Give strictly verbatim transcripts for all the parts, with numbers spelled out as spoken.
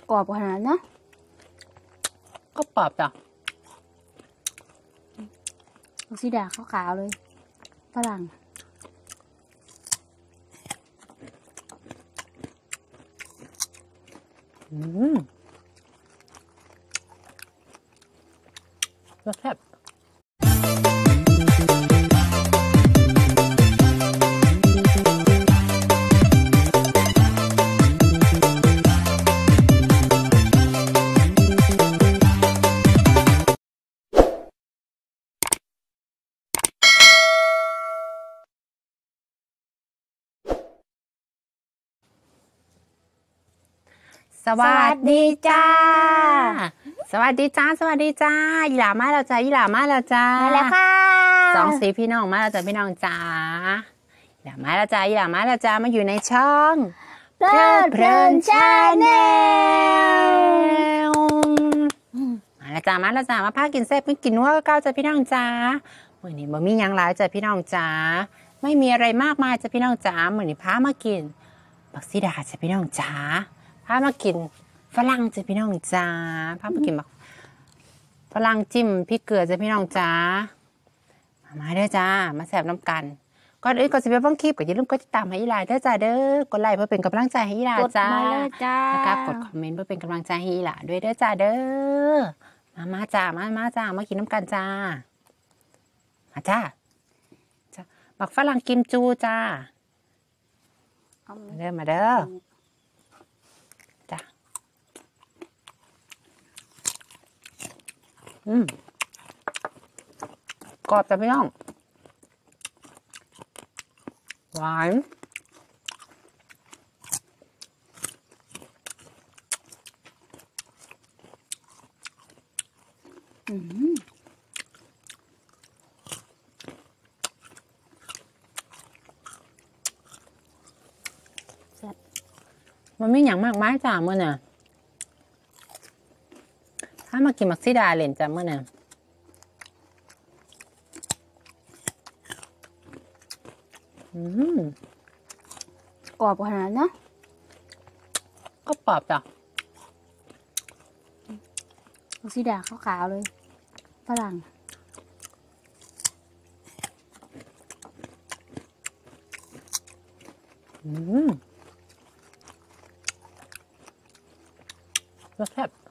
กรอบขนาดนั้นนะก็กรอบจ้ะสีดาขาวๆเลยฝรั่งอืมรสแซ่บสวัสดีจ้าสวัสดีจ้าสวัสดีจ้าอีหลามาแล้วจ้าอีหลามาแล้วจ้ามาแล้วค่ะสองสีพี่น้องมาแล้วจ้าพี่น้องจ้าอีหลามาแล้วจ้าอีหลามาแล้วจ้ามาอยู่ในช่องเพลิดเพลินชาแนลมาแล้วจ้ามาแล้วจ้ามาพากินแซ่บกินนัวก็เก้าจ้าพี่น้องจ้ามื้อนี้บ่มีหยังหลายจ้าพี่น้องจ้าไม่มีอะไรมากมายจ้าพี่น้องจ้ามื้อนี้พามากินบักซีดาจ้าพี่น้องจ้าพามากินฝรั่งจ้ะพี่น้องจ้าพามากินแบบฝรั่งจิ้มพริกเกลือจ้ะพี่น้องจ้ามาเด้อจ้ามาแซ่บน้ำกันก่อนอื่นก่อนจะไปเบิ่งคลิปก็อย่าลืมกดติดตามให้อีหลาเด้อจ้าเด้อกดไลค์เพื่อเป็นกำลังใจให้อีหลาจ้าแล้วก็กดคอมเมนต์เพื่อเป็นกำลังใจให้อีหลาด้วยเด้อจ้าเด้อมามาจ้ามามาจ้ามากินน้ำกันจ้ามาจ้าจ้าบักฝรั่งกิมจูจ้ามาเด้อมาเด้ออืมกรอบจ้ะพี่น้องหวานอืมมันไม่อย่างมากมายจ้ะมื่อน่ะถ้ามากินมักซิดาเล่นจ้ะมื่อน่ะอืมกรอบขนาดนั้นนะก็กรอบจ้ะสีดาขาวๆเลยฝรั่งอืมรสแซ่บ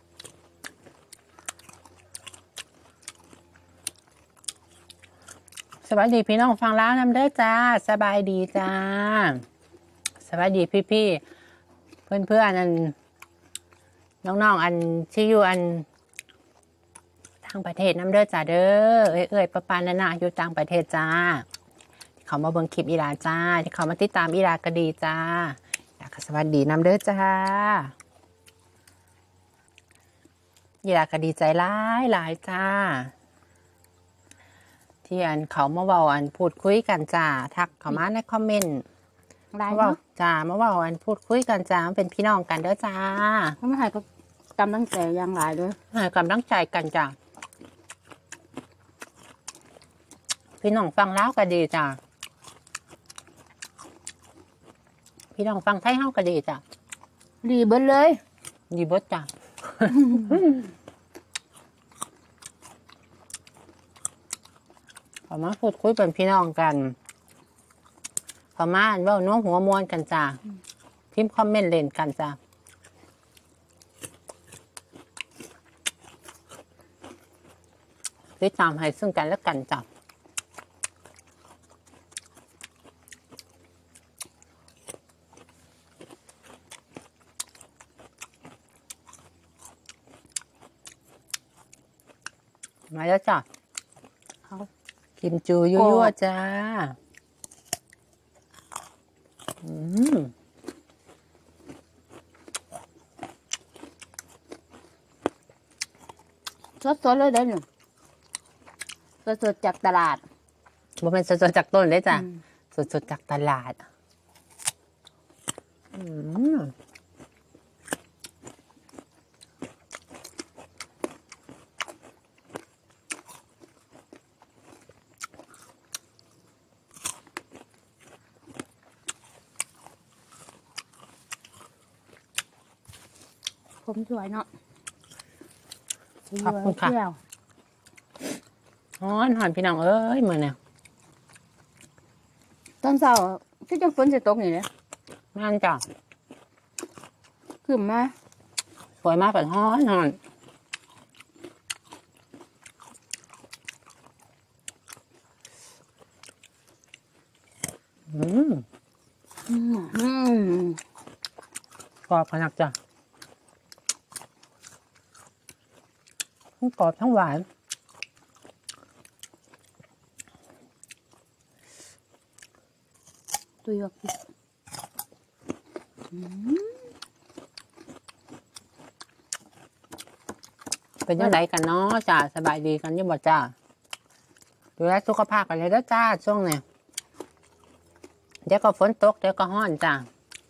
สวัสดีพี่น้องฟังแล้วนำเด้อจ้าสบายดีจ้าสวัสดีพี่พี่เพื่อนเพื่อนอันน้องๆอันที่อยู่อันทางประเทศนำเด้อจ้าเด้อเอ้ยเอ้ยป้าปานานาอยู่ต่างประเทศจ้าที่เขามาเบิ่งคลิปอีหลาจ้าที่เขามาติดตามอีหลาก็ดีจ้าอยากสวัสดีนำเด้อจ้าอีหลาก็ดีใจหลายหลายจ้าที่อันเขามาเว้าอันพูดคุยกันจ้าทักเขามาในคอมเมนต์มาเว้าจ้ามาเว้าอันพูดคุยกันจ้าเป็นพี่น้องกันเด้อจ้าไม่ให้ก็กำลังใจอย่างหลายเลยให้กำลังใจกันจ้าพี่น้องฟังแล้วก็ดีจ้าพี่น้องฟังไทยเฮาก็ดีจ้าดีเบิดเลยดีเบิดจ้าเขามาพูดคุยเป็นพี่น้องกันเขามาเว้าน้องหัวมวนกันจ้าพิมพ์คอมเมนต์เล่นกันจ้าติดตามให้ซึ่งกันและกันจ้ามาแล้วจ้ากิมจูยั่วๆจ้าอืมสดๆเลยเด้อหนูสดๆจากตลาดบ่เป็นสดๆจากต้นเลยจ้ะสดๆจากตลาดอืมมสวยเนาะขอบคุณค่ะเที่ยวฮ้อนหอนพี่น้องเอ้ยมือเนี่ยตอนเช้าที่จังฝนจะตกนี่เลยนั่นจ้ะขึ้นมาสวยมากเป็นฮ้อนหอนอืมอืมอืมกรอบขนาดจ้ะทั้งกรอบทั้งหวานตุยออกสิเป็นยังไงกันเนาะจ้าสบายดีกันอยังบ่จ้าดูแลสุขภาพกันเลยเด้อจ้าช่วงนี้เดี๋ยวก็ฝนตกเดี๋ยวก็ฮ้อนจ้า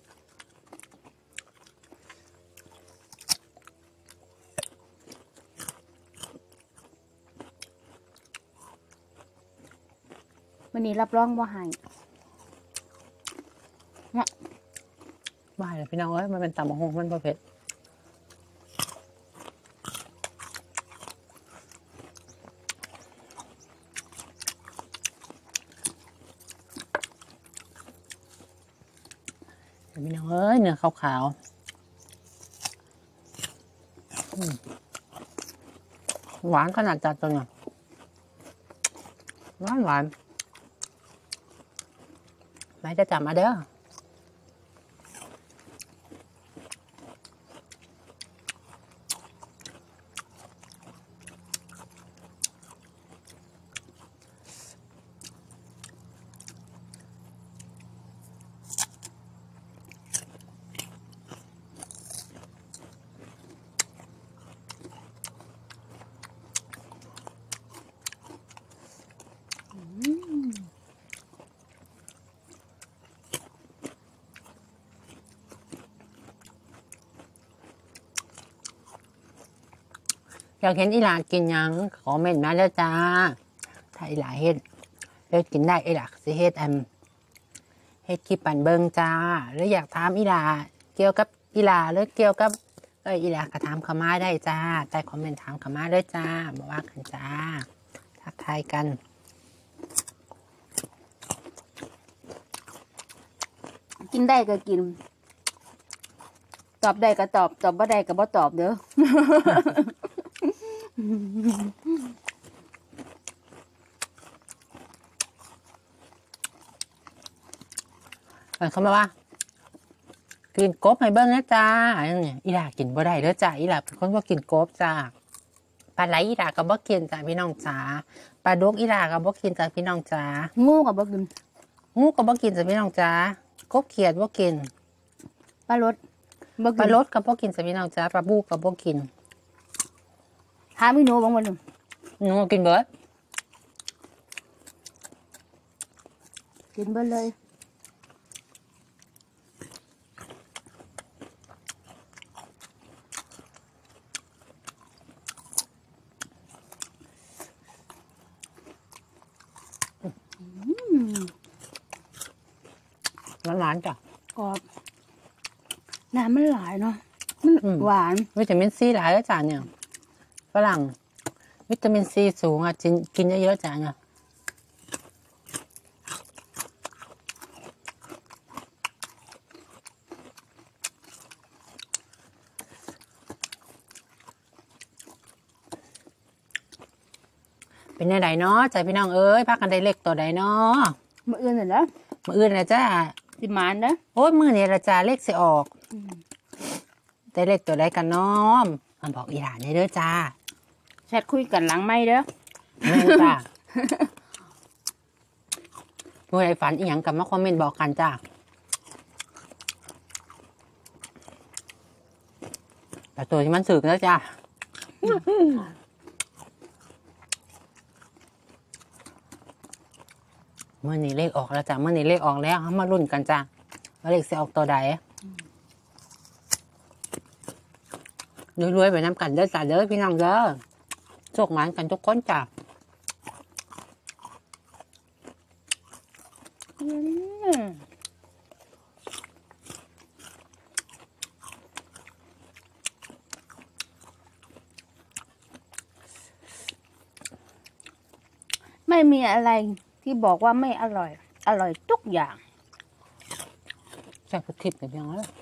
วันนี้รับรองบ่หายบ้าเลยพี่น้องเอ้ยมันเป็นตำมะฮงมันบ่เผ็ดพี่น้องเอ้ยเนื้อขาวๆอืมหวานขนาดจัดตัวเนี่ยหวานหวานไม่จะจับมาเด้ออยากเห็นอีหลากินหยังขอเม่นมาแล้วจ้าถ้าอีหลาเฮ็ดเฮ็ดกินได้อีหลาสิเฮ็ดอันเฮ็ดคลิปปั่นเบิงจ้าหรืออยากถามอีหลาเกี่ยวกับอีหลาหรือเกี่ยวกับเอ้ยอีหลาก็ถามเขามาได้จ้าใต้คอมเมนต์ถามเขามาเลยจ้าบอกว่ากันจ้าทักทายกันกินได้ก็กิน ตอบได้ก็ตอบ ตอบบ่ได้ก็บ่ตอบเด้อเขามาว่ากินกบให้เบิ้งนะจ้าอย่างเงี้ยอีหลากินบ่ได้เด้อจ้าอีหลาเป็นคนบ่กินกบจ้าปลาไหลอีหลาก็บ่กินจ้าพี่น้องจ้าปลาดุกอีหลาก็บ่กินจ้าพี่น้องจ้างูก็บ่กินงูก็บ่กินจ้าพี่น้องจ้ากบเขียดบ่กินปลารสบ่ปกิลาน รสก็บ่กินจ้าพี่น้องจ้าปลาบูก็บ่กินหาเมนูบางวันหนึ่งงูกินเบิดกินเบิดเลยหวานๆจ้ะกรอบน้ำมันหลายเนาะมันอืมหวานวิตามินซีหลายแล้วจ้าเนี่ยฝรั่งวิตามินซีสูงอ่ะกินกินเยอะๆจ้าเนี่ยเป็นไงเนาะใจพี่น้องเอ้ยพักกันได้เล็กตัวใดเนาะมื้ออื่นน่ะนะมืออื่นนะจ้าสิหมานนะโอ้ยมือเนี่ยละจ้าเลขสิออกได้เลขตัวใดกันเน้อมมันบอกอีหลานเนี่ยเด้อจ้าแชทคุยกันหลังไม้เด้อแม่นจ้าผู้ใดฝันอีหยังกับมาคอมเมนต์บอกกันจ้าแต่ตัวที่มันสึกแล้วจ้าเมื่อนี้เลขออกแล้วจ้าเมื่อนี้เลขออกแล้วเขามาลุ้นกันจ้าว่าเลขจะออกตัวใดรวยๆไปน้ำกันเด้อจ้าเด้อพี่น้องเด้อโชคหมานกันทุกคนจ้าอืมไม่มีอะไรที่บอกว่าไม่อร่อย อร่อยทุกอย่างแซ่บทุกคลิปเลยพี่น้องเลย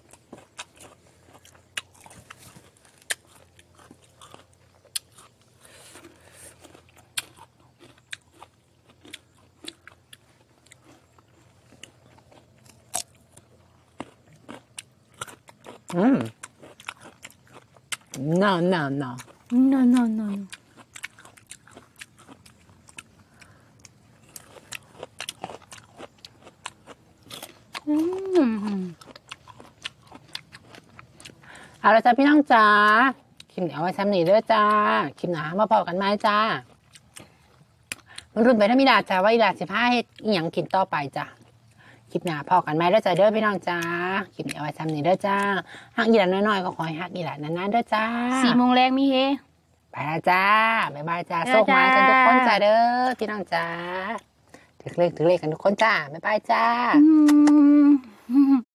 อืม no no no no no no อืมเอาละจ้าพี่น้องจ้าคลิปนี้เอาไว้ซ้ำนี่เด้อจ้าคลิปหนามาพอกันไหมจ้ามันรุ่นไปถ้ามีดาจ้าว่าอีดาสิพาเฮ็ดอีหยังกินต่อไปจ้าคลิปหนาพอกันไหมเด้อจ้าเด้อพี่น้องจ้าคลิปนี้เอาไว้ซ้ำนี่เด้อจ้าหักอีหลานน้อยๆก็ขอให้หักอีหลานนานๆเด้อจ้าสี่โมงแรงมีเฮไปแล้วจ้าบ๊ายบายจ้าบ๊ายบายโชคมากันทุกคนจ้าจ้าเด้อพี่น้องจ้าถึกเลขถึกเลขกันทุกคนจ้าบ๊ายบายจ้าอืม